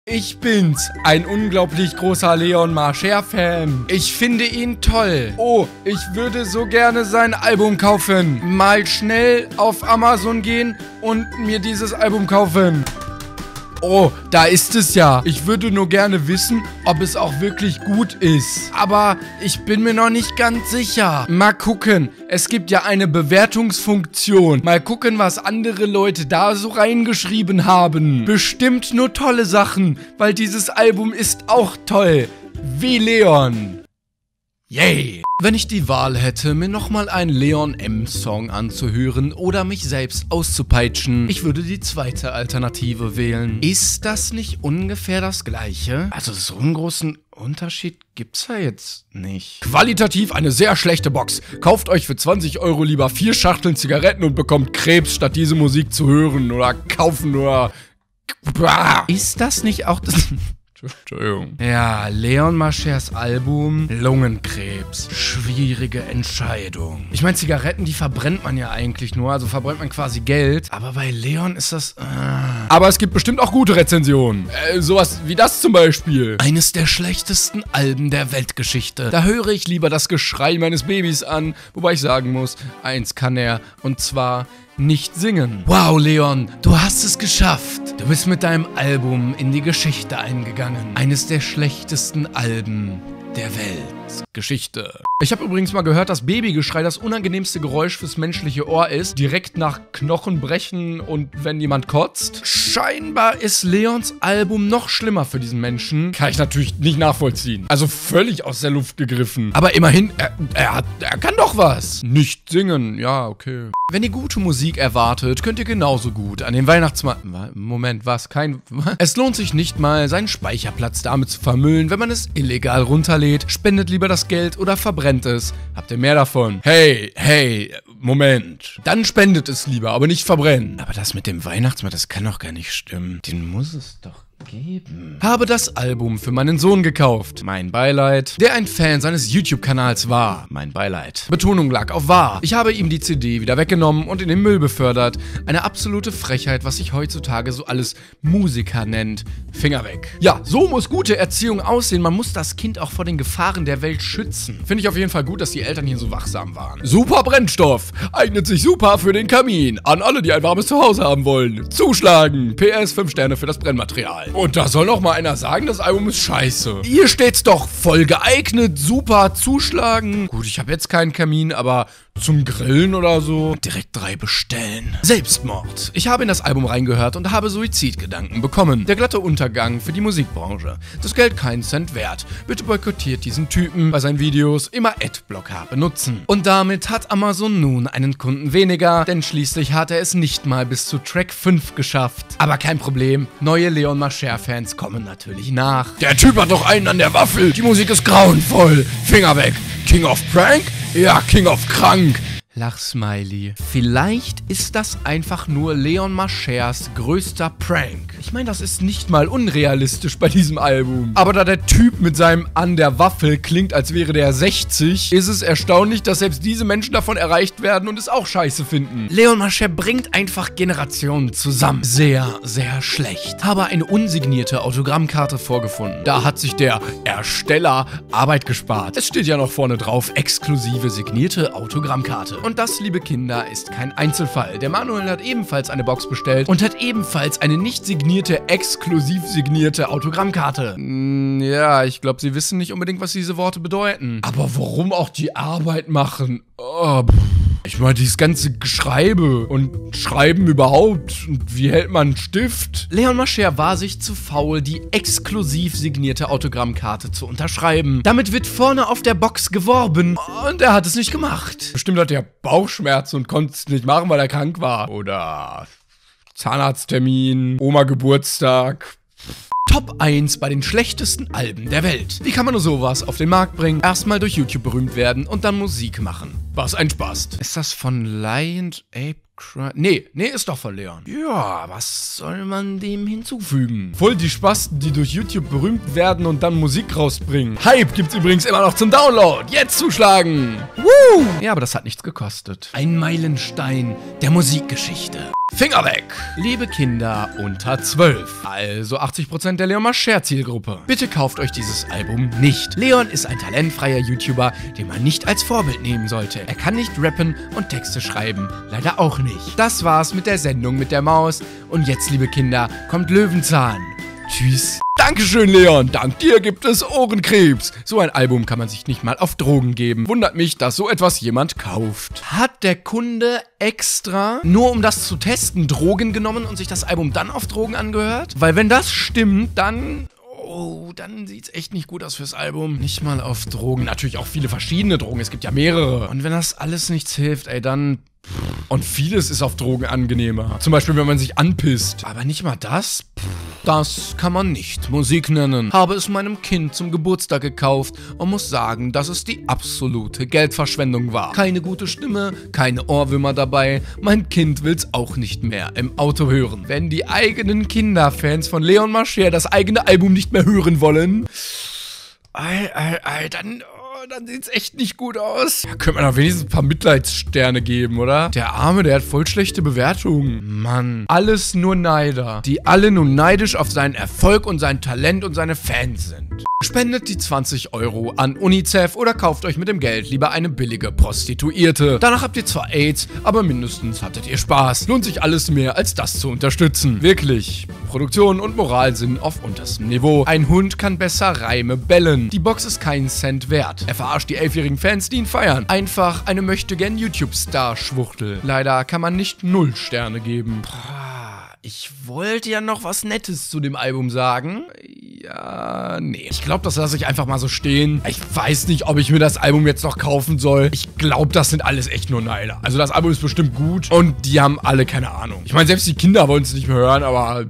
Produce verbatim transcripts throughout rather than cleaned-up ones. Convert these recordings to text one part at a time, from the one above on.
Ich bin's, ein unglaublich großer Leon Mascher-Fan. Ich finde ihn toll. Oh, ich würde so gerne sein Album kaufen. Mal schnell auf Amazon gehen und mir dieses Album kaufen. Oh, da ist es ja. Ich würde nur gerne wissen, ob es auch wirklich gut ist. Aber ich bin mir noch nicht ganz sicher. Mal gucken. Es gibt ja eine Bewertungsfunktion. Mal gucken, was andere Leute da so reingeschrieben haben. Bestimmt nur tolle Sachen, weil dieses Album ist auch toll. Wie Leon. Yay! Wenn ich die Wahl hätte, mir nochmal einen Leon M-Song anzuhören oder mich selbst auszupeitschen, ich würde die zweite Alternative wählen. Ist das nicht ungefähr das Gleiche? Also so einen großen Unterschied gibt's ja jetzt nicht. Qualitativ eine sehr schlechte Box. Kauft euch für zwanzig Euro lieber vier Schachteln Zigaretten und bekommt Krebs, statt diese Musik zu hören oder kaufen oder... Ist das nicht auch das... Entschuldigung. Ja, Leon Maschers Album Lungenkrebs. Schwierige Entscheidung. Ich meine, Zigaretten, die verbrennt man ja eigentlich nur, also verbrennt man quasi Geld. Aber bei Leon ist das... Äh. Aber es gibt bestimmt auch gute Rezensionen. Äh, sowas wie das zum Beispiel. Eines der schlechtesten Alben der Weltgeschichte. Da höre ich lieber das Geschrei meines Babys an. Wobei ich sagen muss, eins kann er. Und zwar... nicht singen. Wow, Leon, du hast es geschafft. Du bist mit deinem Album in die Geschichte eingegangen. Eines der schlechtesten Alben der Weltgeschichte. Ich habe übrigens mal gehört, dass Babygeschrei das unangenehmste Geräusch fürs menschliche Ohr ist. Direkt nach Knochenbrechen und wenn jemand kotzt. Scheinbar ist Leons Album noch schlimmer für diesen Menschen. Kann ich natürlich nicht nachvollziehen. Also völlig aus der Luft gegriffen. Aber immerhin, er, er, hat, er kann doch was. Nicht singen, ja, okay. Wenn ihr gute Musik erwartet, könnt ihr genauso gut an den Weihnachtsmarkt... Moment, was? Kein... Es lohnt sich nicht mal, seinen Speicherplatz damit zu vermüllen, wenn man es illegal runterlädt. Spendet lieber das Geld oder verbrennt es. Habt ihr mehr davon? Hey, hey, Moment. Dann spendet es lieber, aber nicht verbrennen. Aber das mit dem Weihnachtsmarkt, das kann doch gar nicht stimmen. Den muss es doch... geben. Habe das Album für meinen Sohn gekauft. Mein Beileid. Der ein Fan seines YouTube-Kanals war. Mein Beileid. Betonung lag auf wahr. Ich habe ihm die C D wieder weggenommen und in den Müll befördert. Eine absolute Frechheit, was sich heutzutage so alles Musiker nennt. Finger weg. Ja, so muss gute Erziehung aussehen. Man muss das Kind auch vor den Gefahren der Welt schützen. Finde ich auf jeden Fall gut, dass die Eltern hier so wachsam waren. Super Brennstoff. Eignet sich super für den Kamin. An alle, die ein warmes Zuhause haben wollen. Zuschlagen. P S fünf Sterne für das Brennmaterial. Und da soll noch mal einer sagen, das Album ist scheiße. Hier steht's doch, voll geeignet, super, zuschlagen. Gut, ich habe jetzt keinen Kamin, aber zum Grillen oder so. Direkt drei bestellen. Selbstmord. Ich habe in das Album reingehört und habe Suizidgedanken bekommen. Der glatte Untergang für die Musikbranche. Das Geld keinen Cent wert. Bitte boykottiert diesen Typen bei seinen Videos. Immer Adblocker benutzen. Und damit hat Amazon nun einen Kunden weniger, denn schließlich hat er es nicht mal bis zu Track fünf geschafft. Aber kein Problem, neue Leon Mascher-Fans kommen natürlich nach. Der Typ hat doch einen an der Waffel. Die Musik ist grauenvoll. Finger weg. King of Prank? Ja, King of Krank. Lachsmiley. Vielleicht ist das einfach nur Leon Maschers größter Prank. Ich meine, das ist nicht mal unrealistisch bei diesem Album. Aber da der Typ mit seinem an der Waffel klingt, als wäre der sechzig, ist es erstaunlich, dass selbst diese Menschen davon erreicht werden und es auch scheiße finden. Leon Mascher bringt einfach Generationen zusammen. Sehr, sehr schlecht. Habe eine unsignierte Autogrammkarte vorgefunden. Da hat sich der Ersteller Arbeit gespart. Es steht ja noch vorne drauf, exklusive signierte Autogrammkarte. Und das, liebe Kinder, ist kein Einzelfall. Der Manuel hat ebenfalls eine Box bestellt und hat ebenfalls eine nicht signierte, exklusiv signierte Autogrammkarte. Mm, ja, ich glaube, Sie wissen nicht unbedingt, was diese Worte bedeuten. Aber warum auch die Arbeit machen? Oh, pff. Ich meine, dieses ganze Geschreibe und Schreiben überhaupt. Und wie hält man einen Stift? Leon Mascher war sich zu faul, die exklusiv signierte Autogrammkarte zu unterschreiben. Damit wird vorne auf der Box geworben. Und er hat es nicht gemacht. Bestimmt hat er Bauchschmerzen und konnte es nicht machen, weil er krank war. Oder Zahnarzttermin, Oma Geburtstag. Top eins bei den schlechtesten Alben der Welt. Wie kann man nur sowas auf den Markt bringen? Erstmal durch YouTube berühmt werden und dann Musik machen. Was ein Spaß. Ist das von Lion Ape Cry? Nee, nee, ist doch von Leon. Ja, was soll man dem hinzufügen? Voll die Spasten, die durch YouTube berühmt werden und dann Musik rausbringen. Hype gibt's übrigens immer noch zum Download. Jetzt zuschlagen. Woo! Ja, aber das hat nichts gekostet. Ein Meilenstein der Musikgeschichte. Finger weg! Liebe Kinder unter zwölf, also achtzig Prozent der Leon Mascher Zielgruppe. Bitte kauft euch dieses Album nicht. Leon ist ein talentfreier YouTuber, den man nicht als Vorbild nehmen sollte. Er kann nicht rappen und Texte schreiben. Leider auch nicht. Das war's mit der Sendung mit der Maus. Und jetzt, liebe Kinder, kommt Löwenzahn. Tschüss. Dankeschön, Leon. Dank dir gibt es Ohrenkrebs. So ein Album kann man sich nicht mal auf Drogen geben. Wundert mich, dass so etwas jemand kauft. Hat der Kunde extra, nur um das zu testen, Drogen genommen und sich das Album dann auf Drogen angehört? Weil wenn das stimmt, dann... Oh, dann sieht's echt nicht gut aus fürs Album. Nicht mal auf Drogen. Natürlich auch viele verschiedene Drogen. Es gibt ja mehrere. Und wenn das alles nichts hilft, ey, dann... Und vieles ist auf Drogen angenehmer. Zum Beispiel, wenn man sich anpisst. Aber nicht mal das? Das kann man nicht Musik nennen. Habe es meinem Kind zum Geburtstag gekauft und muss sagen, dass es die absolute Geldverschwendung war. Keine gute Stimme, keine Ohrwürmer dabei. Mein Kind will's auch nicht mehr im Auto hören. Wenn die eigenen Kinderfans von Leon Mascher das eigene Album nicht mehr hören wollen, ei, ei, ei, dann... dann sieht's echt nicht gut aus. Da könnte man doch wenigstens ein paar Mitleidssterne geben, oder? Der Arme, der hat voll schlechte Bewertungen. Mann. Alles nur Neider, die alle nur neidisch auf seinen Erfolg und sein Talent und seine Fans sind. Spendet die zwanzig Euro an UNICEF oder kauft euch mit dem Geld lieber eine billige Prostituierte. Danach habt ihr zwar AIDS, aber mindestens hattet ihr Spaß. Lohnt sich alles mehr, als das zu unterstützen. Wirklich. Produktion und Moral sind auf unterstem Niveau. Ein Hund kann besser Reime bellen. Die Box ist keinen Cent wert. Er verarscht die elfjährigen Fans, die ihn feiern. Einfach eine möchtegern YouTube-Star-Schwuchtel. Leider kann man nicht null Sterne geben. Ich wollte ja noch was Nettes zu dem Album sagen. Ja, nee. Ich glaube, das lasse ich einfach mal so stehen. Ich weiß nicht, ob ich mir das Album jetzt noch kaufen soll. Ich glaube, das sind alles echt nur Neider. Also das Album ist bestimmt gut und die haben alle keine Ahnung. Ich meine, selbst die Kinder wollen es nicht mehr hören, aber...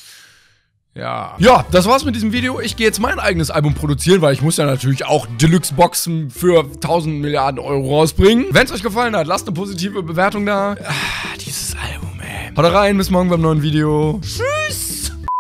Ja. Ja, das war's mit diesem Video. Ich gehe jetzt mein eigenes Album produzieren, weil ich muss ja natürlich auch Deluxe-Boxen für tausend Milliarden Euro rausbringen. Wenn es euch gefallen hat, lasst eine positive Bewertung da. Ah, dieses Album, ey. Haut rein, bis morgen beim neuen Video. Tschüss.